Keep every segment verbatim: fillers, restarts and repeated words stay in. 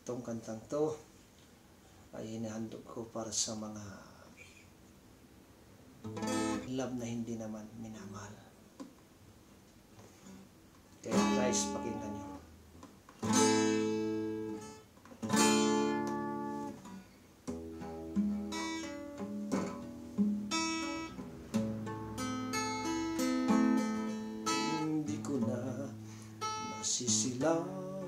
Itong kantang to ay inihandog ko para sa mga love na hindi naman minamahal. Kaya guys, pakinggan nyo. Hindi ko na nasisilayan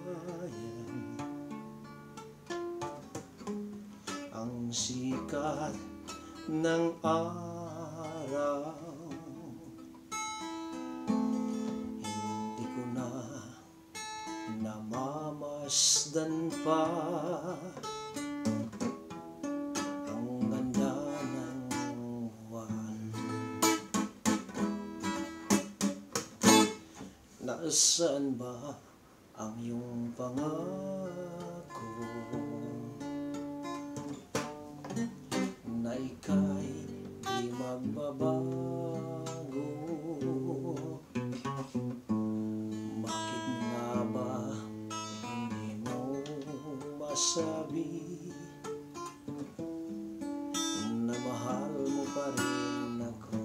ang sikat ng araw. Hindi ko na namamasdan pa ang ganda ng buwan. Nasaan ba ang iyong pangako na ika'y di magbabago? Bakit nga ba hindi mo masabi na mahal mo pa rin ako?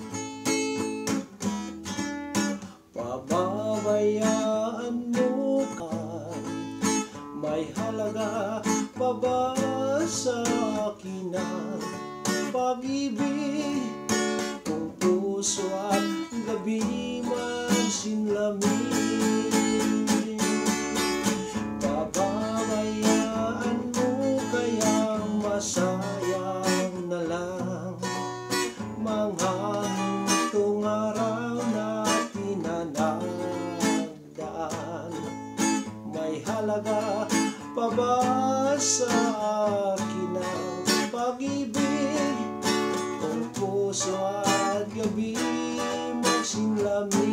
Pababayaan mo ka, may halaga pa ba sa akin ang pag-ibig? Kung puso at gabi magsinlamin, pababayaan mo kayang masayang na lang manghaling itong araw na tinanagdaan. May halaga pa ba sa akin ang pag-ibig? Kung puso at gabi magsinlamin,